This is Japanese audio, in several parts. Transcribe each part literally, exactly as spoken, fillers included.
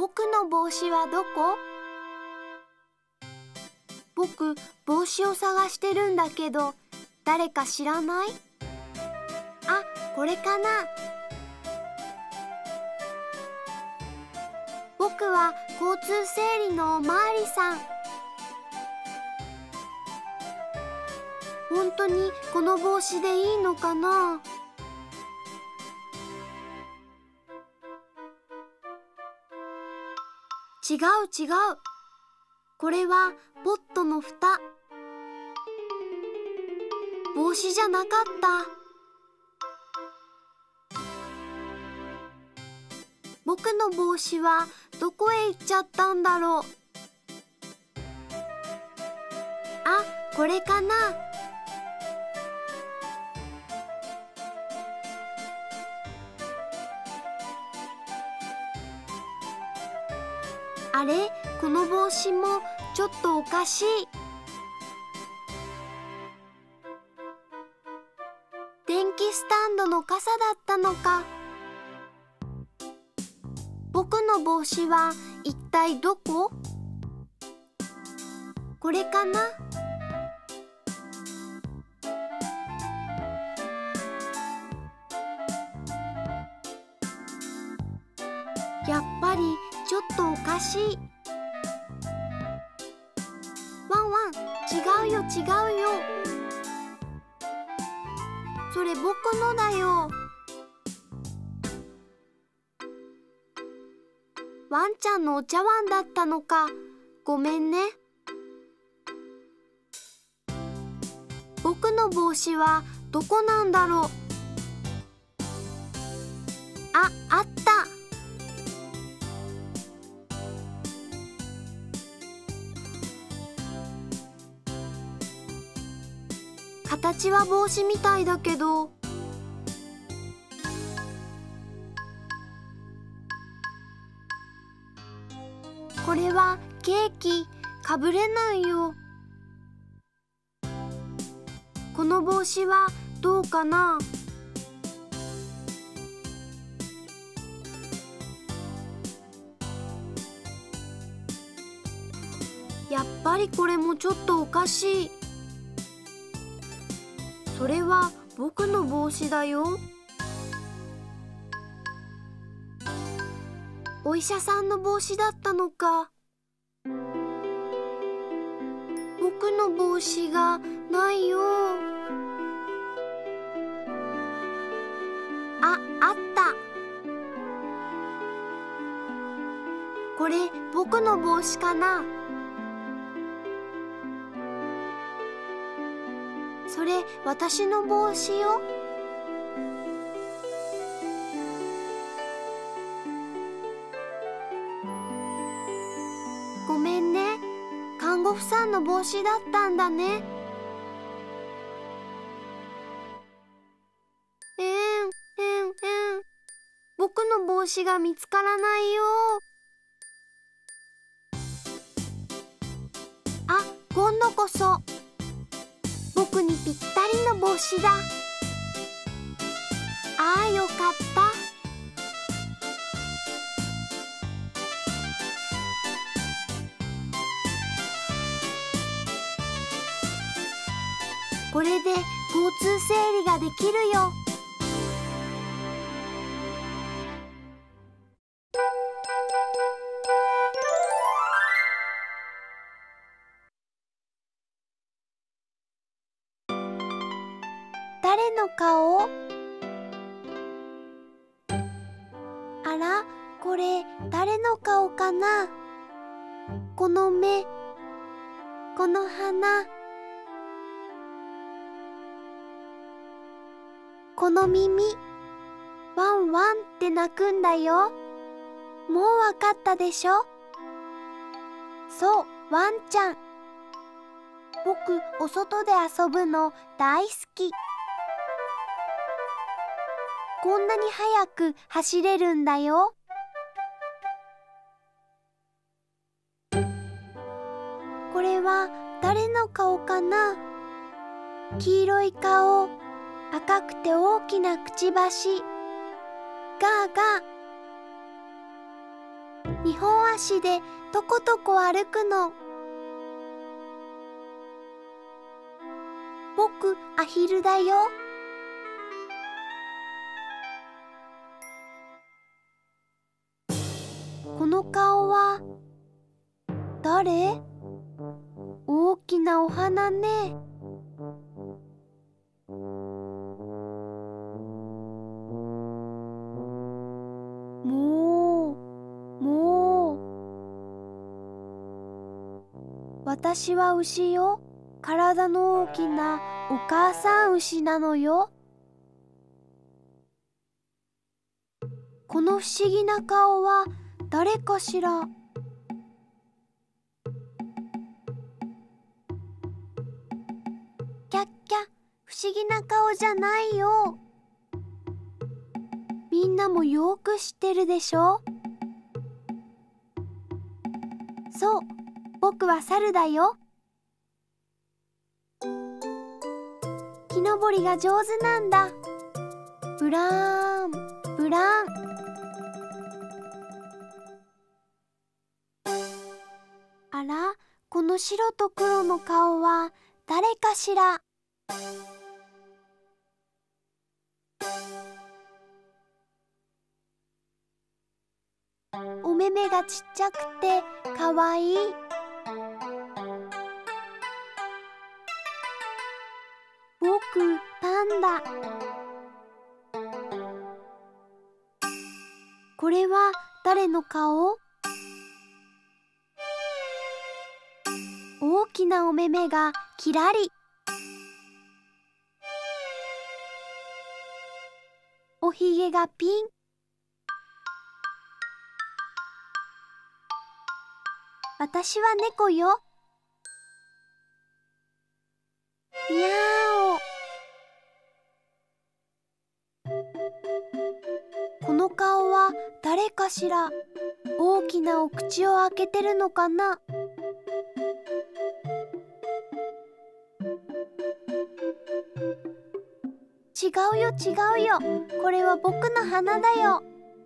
僕の帽子はどこ？僕、帽子を探してるんだけど、誰か知らない？あ、これかな。僕は交通整理のおまわりさん。本当にこの帽子でいいのかな？違う違う。これはポットの蓋。帽子じゃなかった。僕の帽子はどこへ行っちゃったんだろう。あ、これかな。あれ、この帽子もちょっとおかしい。電気スタンドの傘だったのか。僕の帽子は一体どこ？これかな？やっぱりちょっとおかしい。ワンワン、違うよ違うよ。それ僕のだよ。ワンちゃんのお茶碗だったのか。ごめんね。僕の帽子はどこなんだろう。あ、あった。形は帽子みたいだけど。これはケーキ、かぶれないよ。この帽子はどうかな？やっぱりこれもちょっとおかしい。それは僕の帽子だよ。お医者さんの帽子だったのか。僕の帽子がないよ。あ、あった。これ僕の帽子かな。それ私の帽子よ。ごめんね。看護婦さんの帽子だったんだね。えん、えん、えん。僕の帽子が見つからないよ。あ、今度こそ。僕にぴったりの帽子だ。ああ、よかった。これで交通整理ができるよ。誰の顔？あら、これ誰の顔かな？この目、この鼻、この耳、ワンワンって鳴くんだよ。もうわかったでしょ？そう、ワンちゃん。僕、お外で遊ぶの大好き。こんなに速く走れるんだよ。これは誰の顔かな？黄色い顔、赤くて大きなくちばし。ガーガー。 にほん足でとことこ歩くの。僕、アヒルだよ。この顔は誰？大きなお花ね。もう、もう。私は牛よ。体の大きなお母さん牛なのよ。この不思議な顔は誰かしら。キャッキャ、不思議な顔じゃないよ。みんなもよく知ってるでしょ。そう、僕は猿だよ。木登りが上手なんだ。ブラーン、ブラーン。あら、この白と黒の顔は誰かしら。お目目がちっちゃくてかわいい。僕、パンダ。これは誰の顔？大きなお目目がきらり。おひげがピン。私は猫よ。にゃーお。この顔は誰かしら。大きなお口を開けてるのかな。違うよ違うよ。これは僕の花だよ。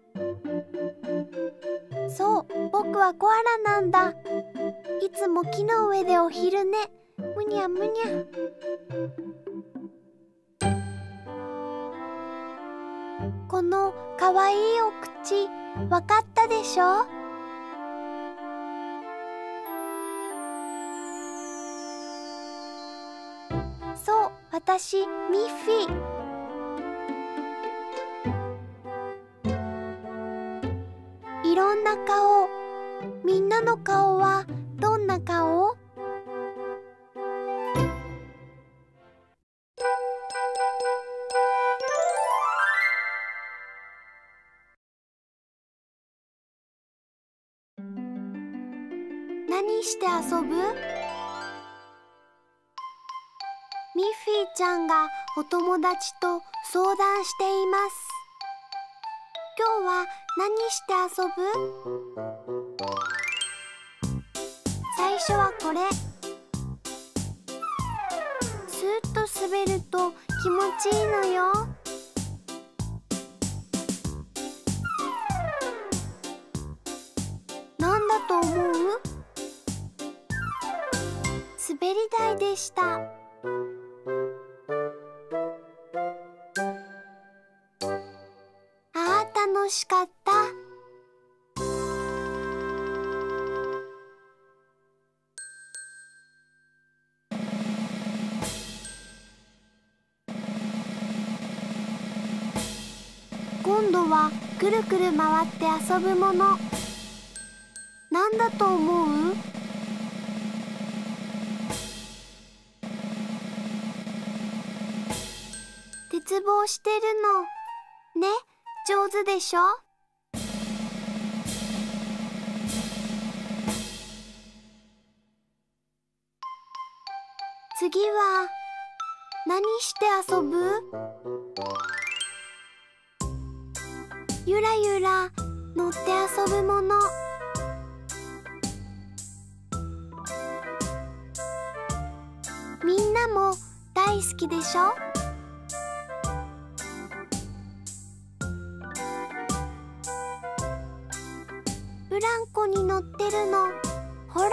そう、僕はコアラなんだ。いつも木の上でお昼寝。むにゃむにゃ。このかわいいお口、わかったでしょ？そう、私、ミッフィー。いろんな顔。みんなの顔はどんな顔？何して遊ぶ？ミッフィーちゃんがお友達と相談しています。今日は何して遊ぶ？最初はこれ。スーッと滑ると気持ちいいのよ。なんだと思う？滑り台でした。ああ、楽しかった。今度はくるくる回って遊ぶもの。なんだと思う？鉄棒してるの。ね、上手でしょ？次は何して遊ぶ？ゆらゆら乗って遊ぶもの。みんなも大好きでしょ？ブランこに乗ってるの。ほら。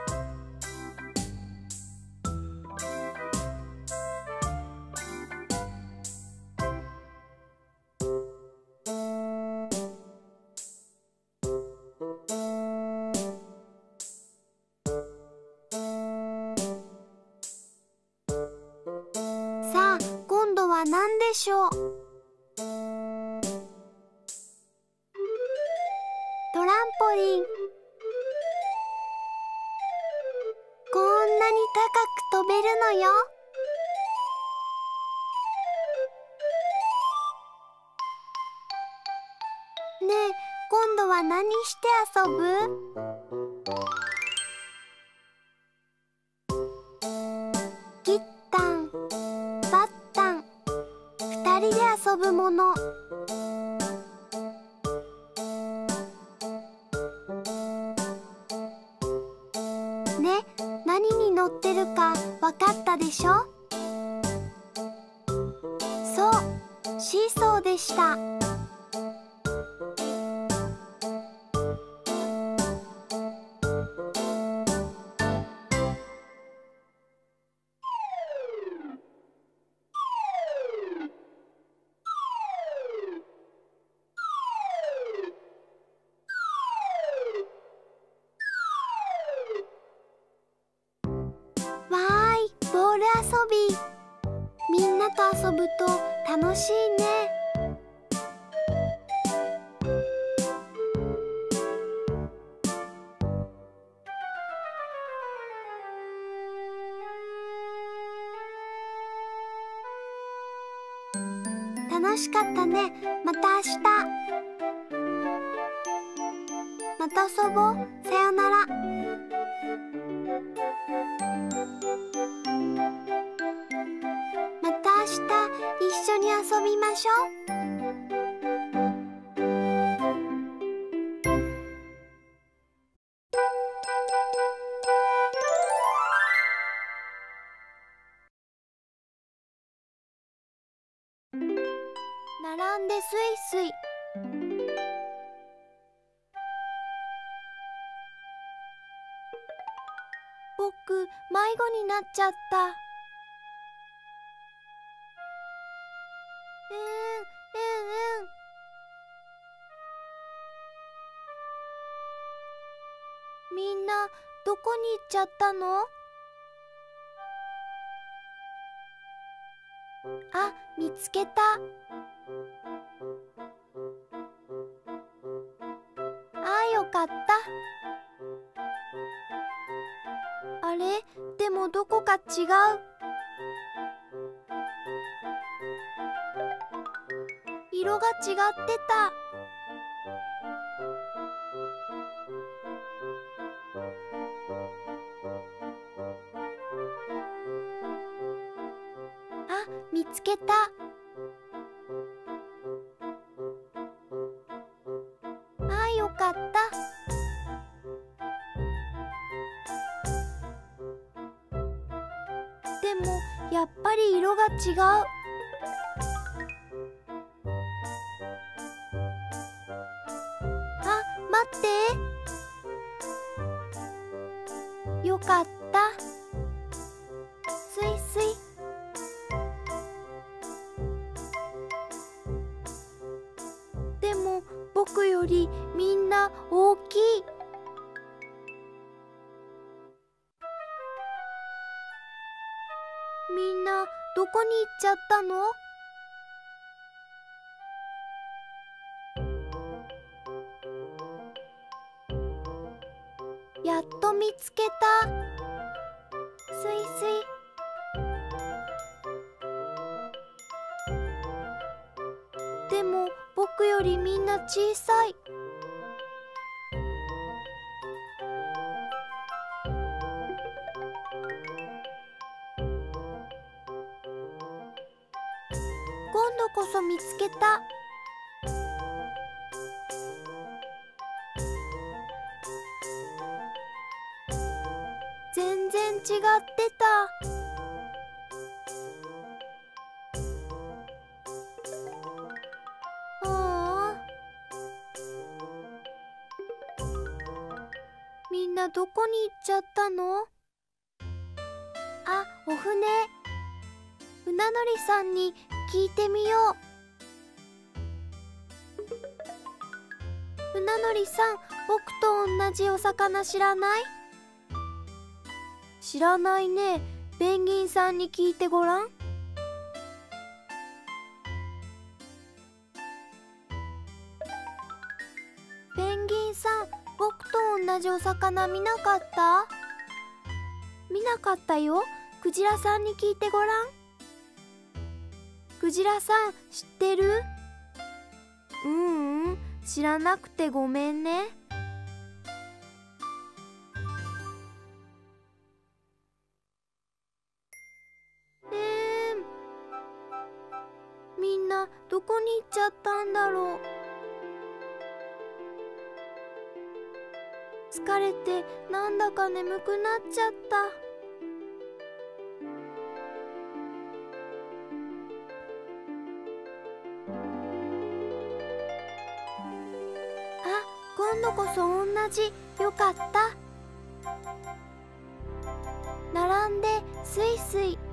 さあ、今度は何でしょう。トランポリン。こんなに高く飛べるのよ。ねえ、今度は何して遊ぶ？ギッタン、バッタン、二人で遊ぶもの。ね、何に乗ってるかわかったでしょ？そう、シーソーでした。わーい、ボール遊び。みんなと遊ぶと楽しいね。楽しかったね。また明日。また遊ぼう。さよなら。また明日一緒に遊びましょう。並んでスイスイ。僕、迷子になっちゃった。うん、うん、うん。みんな、どこに行っちゃったの？あ、見つけた。ああ、よかった。あれ？でもどこか違う。色が違ってた。あ、見つけた。ああ、よかった。でもやっぱり色が違う。あ、待って。よかった。スイスイ。でも僕よりみんな大きい。みんなどこに行っちゃったの？やっと見つけた。スイスイ。でも僕よりみんな小さい。今度こそ見つけた。全然違ってた。ああ。 などこに行っちゃったの？あ、お船。船乗りさんに聞いてみよう。船乗りさん、僕と同じお魚知らない？知らないね。ペンギンさんに聞いてごらん。ペンギンさん、僕と同じお魚見なかった？見なかったよ。クジラさんに聞いてごらん。クジラさん、知ってる？ううん、知らなくてごめんね。えー、みんなどこに行っちゃったんだろう。疲れてなんだか眠くなっちゃった。あ、今度こそ同じ。よかった。並んでスイスイ。